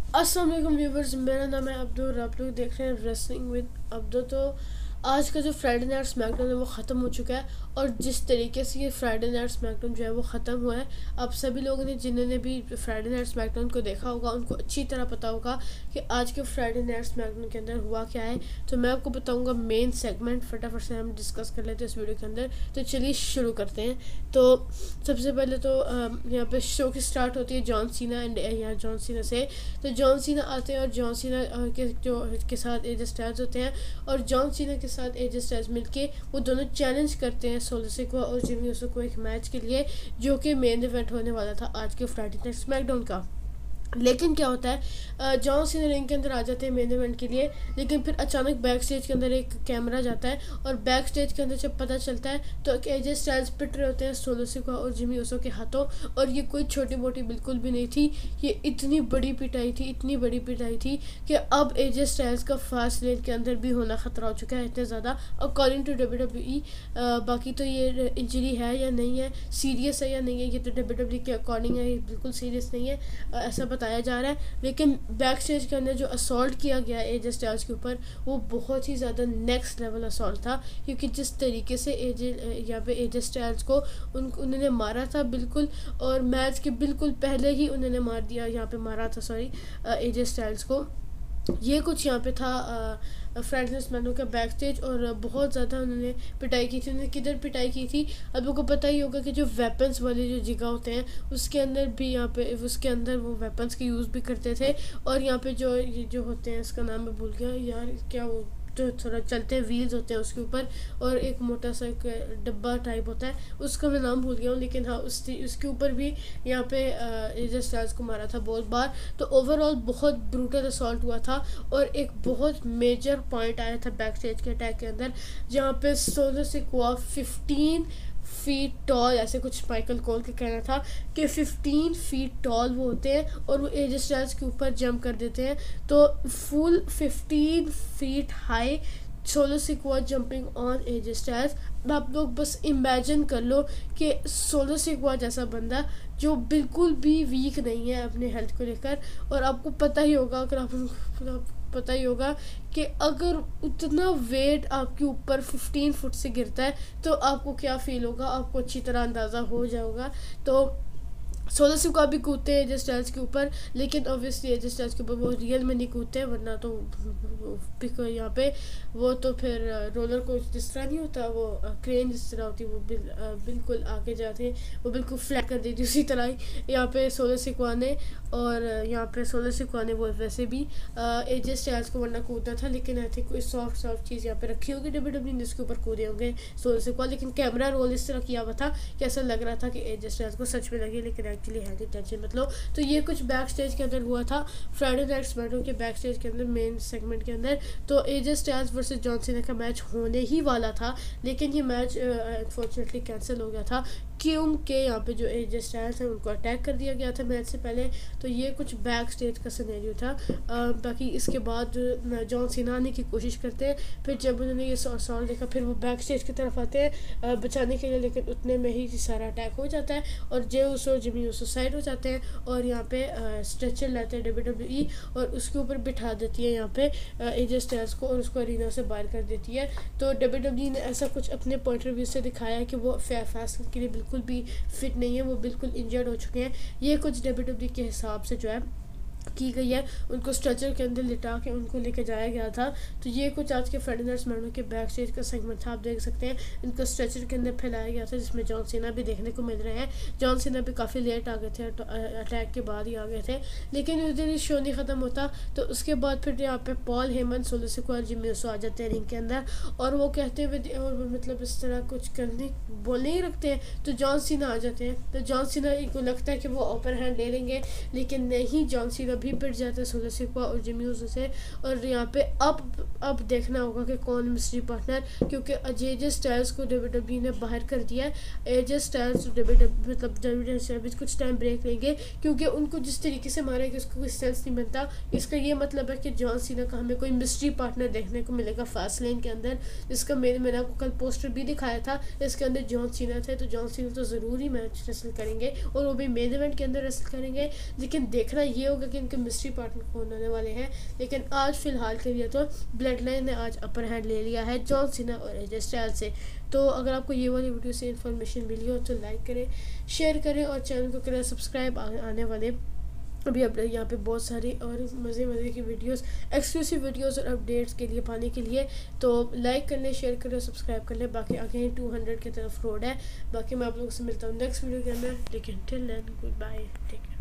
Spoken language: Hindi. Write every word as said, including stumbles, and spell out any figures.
अस्सलाम वालेकुम व्यूवर्स, मेरा नाम है अब्दुल और आप लोग देख रहे हैं रेसलिंग विद अब्दुल। तो आज का जो फ्राइडे नाइट स्मैकडाउन है वो ख़त्म हो चुका है और जिस तरीके से ये फ्राइडे नाइट स्मैकडाउन जो है वो ख़त्म हुआ है, आप सभी लोगों ने जिन्होंने भी फ्राइडे नाइट स्मैकडाउन को देखा होगा उनको अच्छी तरह पता होगा कि आज के फ्राइडे नाइट स्मैकडाउन के अंदर हुआ क्या है। तो मैं आपको बताऊंगा मेन सेगमेंट, फटाफट से हम डिस्कस कर लेते हैं इस वीडियो के अंदर। तो चलिए शुरू करते हैं। तो सबसे पहले तो यहाँ पे शो की स्टार्ट होती है जॉन सीना एंड यहाँ जॉन सीना से। तो जॉन सीना आते हैं और जॉन सीना के जो के साथ एजे स्टाइल्स होते हैं और जॉन सीना के साथ एजे स्टाइल्स मिलके वो दोनों चैलेंज करते हैं सोलो सिकोआ और जिमी ऊसो को एक मैच के लिए, जो कि मेन इवेंट होने वाला था आज के फ्राइडे नाइट स्मैकडाउन का। लेकिन क्या होता है, जॉन सीना रिंग के अंदर आ जाते हैं मेन इवेंट के लिए, लेकिन फिर अचानक बैक स्टेज के अंदर एक कैमरा जाता है और बैक स्टेज के अंदर जब पता चलता है तो एजे स्टाइल्स पिट रहे होते हैं सोलो सिकोआ और जिमी ऊसो के हाथों। और ये कोई छोटी मोटी बिल्कुल भी नहीं थी, ये इतनी बड़ी पिटाई थी, इतनी बड़ी पिटाई थी कि अब एजे स्टाइल्स का फास्ट लेन के अंदर भी होना खतरा हो चुका है इतने ज़्यादा according to W W E. बाकी तो ये इंजरी है या नहीं है, सीरियस है या नहीं है, ये तो डब्ल्यू डब्ल्यू के अकॉर्डिंग है, ये बिल्कुल सीरियस नहीं है ऐसा बताया जा रहा है। लेकिन बैक स्टेज के अंदर जो असॉल्ट किया गया एजे स्टाइल्स के ऊपर वो बहुत ही ज़्यादा नेक्स्ट लेवल असॉल्ट था, क्योंकि जिस तरीके से एजे यहाँ पे एजे स्टाइल्स को उन उन्होंने मारा था बिल्कुल, और मैच के बिल्कुल पहले ही उन्होंने मार दिया, यहाँ पे मारा था सॉरी एजे स्टाइल्स को। ये कुछ यहाँ पे था फ्रेंड्स मैनों का बैक स्टेज, और बहुत ज़्यादा उन्होंने पिटाई की थी। उन्होंने किधर पिटाई की थी अब आपको पता ही होगा कि जो वेपन्स वाले जो जगह होते हैं उसके अंदर भी यहाँ पे उसके अंदर वो वेपन्स के यूज़ भी करते थे। और यहाँ पे जो ये जो होते हैं, इसका नाम मैं भूल गया यार, क्या वो जो थोड़ा चलते हैं व्हील्स होते हैं उसके ऊपर, और एक मोटा सा एक डब्बा टाइप होता है, उसका मैं नाम भूल गया हूँ, लेकिन हाँ उस उसके ऊपर भी यहाँ पे एजे स्टाइल्स को मारा था बहुत बार। तो ओवरऑल बहुत ब्रूटल असॉल्ट हुआ था और एक बहुत मेजर पॉइंट आया था बैक स्टेज के अटैक के अंदर, जहाँ पे Solo Sikoa fifteen feet tall, ऐसे कुछ माइकल कोल का कहना था कि फिफ्टीन फीट टॉल वो होते हैं और वो एजे स्टाइल्स के ऊपर जंप कर देते हैं। तो full fifteen feet high Solo Sikoa jumping on AJ Styles. आप लोग बस इमेजिन कर लो कि सोलो सिकोआ जैसा बंदा जो बिल्कुल भी वीक नहीं है अपने हेल्थ को लेकर, और आपको पता ही होगा अगर आप पता ही होगा कि अगर उतना वेट आपके ऊपर फिफ्टीन फुट से गिरता है तो आपको क्या फील होगा, आपको अच्छी तरह अंदाज़ा हो जाएगा। तो सोलो सिकोआ भी कूदते हैं एजे स्टाइल्स के ऊपर, लेकिन ऑब्वियसली एजे स्टाइल्स के ऊपर वो रियल में नहीं कूदते हैं, वरना तो यहाँ पे वो तो फिर रोलर को जिस तरह नहीं होता, वो क्रेन जिस तरह होती है वो बिल, बिल्कुल आगे जाते हैं, वो बिल्कुल फ्लैट कर देती, उसी तरह ही यहाँ पे सोलो सिकोआ ने, और यहाँ पे सोलो सिकोआ ने वो वैसे भी एजे स्टाइल्स को वरना कूदना था, लेकिन आई थिंक कोई सॉफ्ट सॉफ्ट चीज़ यहाँ पे रखी होगी डब्ल्यू डब्ल्यू ने जिसके ऊपर कूदे होंगे सोलो सिकोआ। लेकिन कैमरा रोल इस तरह किया हुआ था कि ऐसा लग रहा था कि एजे स्टाइल्स को सच में लगी, लेकिन एक्चुअली है कि टेंशन मत लो। तो ये कुछ बैक स्टेज के अंदर हुआ था फ्राइडे नाइट स्मैकडाउन के बैक स्टेज के अंदर मेन सेगमेंट के अंदर। तो AJ Styles versus John Cena का मैच होने ही वाला था, लेकिन ये मैच अनफॉर्चुनेटली कैंसिल हो गया था क्योंकि यहाँ पे जो एजे स्टाइल्स हैं उनको अटैक कर दिया गया था मैच से पहले। तो ये कुछ बैक स्टेज का सिनेरियो था। आ, बाकी इसके बाद जॉन सीना आने की कोशिश करते हैं, फिर जब उन्होंने ये सॉल्व देखा फिर वो बैक स्टेज की तरफ आते हैं बचाने के लिए, लेकिन उतने में ही सारा अटैक हो जाता है और Jey Uso Jimmy Uso side हो जाते हैं और यहाँ पे स्ट्रेचर लाते हैं डब्ल्यू डब्ल्यू ई और उसके ऊपर बिठा देती है यहाँ पे एजे स्टाइल्स को और उसको अरीना से बाहर कर देती है। तो डब्ल्यू डब्ल्यू ई ने ऐसा कुछ अपने पॉइंट ऑफ व्यू से दिखाया है कि वो फेयर फास्ट के लिए बिल्कुल भी फिट नहीं है, वो बिल्कुल इंजर्ड हो चुके हैं। ये कुछ डब्ल्यू डब्ल्यू के हिसाब से जो है की गई है, उनको स्ट्रेचर के अंदर लिटा के उनको लेके जाया गया था। तो ये कुछ आज के फ्राइडे नाइट स्मैकडाउन के बैक स्टेज का सेगमेंट था, आप देख सकते हैं इनको स्ट्रेचर के अंदर फैलाया गया था, जिसमें जॉन सीना भी देखने को मिल रहे हैं। जॉन सीना भी काफ़ी लेट आ गए थे, अटैक के बाद ही आ गए थे, लेकिन उस दिन शो नहीं ख़त्म होता। तो उसके बाद फिर यहाँ पे पॉल हेमन सोलो सिकोआ और जिमी ऊसो आ जाते हैं रिंग के अंदर और वो कहते हुए और मतलब इस तरह कुछ करने बोलने ही रखते हैं। तो जॉन सीना आ जाते हैं, तो जॉन सीना को लगता है कि वो अपर हैंड ले लेंगे, लेकिन नहीं, जॉन सीना भी पिट जाते हैं सोलो सिकोआ और जिमी ऊसो से। और यहाँ पे अब अब देखना होगा कि कौन मिस्ट्री पार्टनर, क्योंकि एजे स्टाइल्स को डब्ल्यू डब्ल्यू ने बाहर कर दिया है। एजे स्टाइल्स डब्ल्यू डब्ल्यू मतलब डब्ल्यू डब्ल्यू कुछ टाइम ब्रेक लेंगे, क्योंकि उनको जिस तरीके से मारेंगे उसको कोई सेंस नहीं बनता। इसका ये मतलब है कि जॉन सीना का हमें कोई मिस्ट्री पार्टनर देखने को मिलेगा फास्ट लेन के अंदर, जिसका मैंने मैंने आपको कल पोस्टर भी दिखाया था, इसके अंदर जॉन सीना थे। तो जॉन सीना तो ज़रूर ही मैच रेसल करेंगे और वो भी मेन इवेंट के अंदर रेसल करेंगे, लेकिन देखना ये होगा कि इनके मिस्ट्री पार्टनर कौन होने वाले हैं, लेकिन आज फ़िलहाल के लिए तो ब्लड लाइन ने आज अपर हैंड ले लिया है जॉन सीना और एजे स्टाइल्स से। तो अगर आपको ये वाली वीडियो से इन्फॉर्मेशन मिली हो तो लाइक करें, शेयर करें और चैनल को करें सब्सक्राइब। आने वाले अभी अब यहाँ पे बहुत सारी और मज़े मज़े की वीडियोस, एक्सक्लूसिव वीडियोस और अपडेट्स के लिए पाने के लिए तो लाइक कर लें, शेयर कर लें, सब्सक्राइब कर लें। बाकी आगे टू हंड्रेड की तरफ रोड है। बाकी मैं आप लोगों से मिलता हूँ नेक्स्ट वीडियो के अंदर, लेकिन till then goodbye, take care.